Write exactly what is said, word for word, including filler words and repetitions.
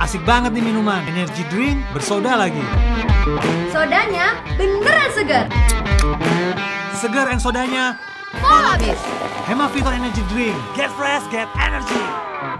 Asik banget nih minuman. Energy drink bersoda lagi. Sodanya beneran segar. Segar and sodanya Full habis. Hemaviton Energy Drink. Get fresh, get energy.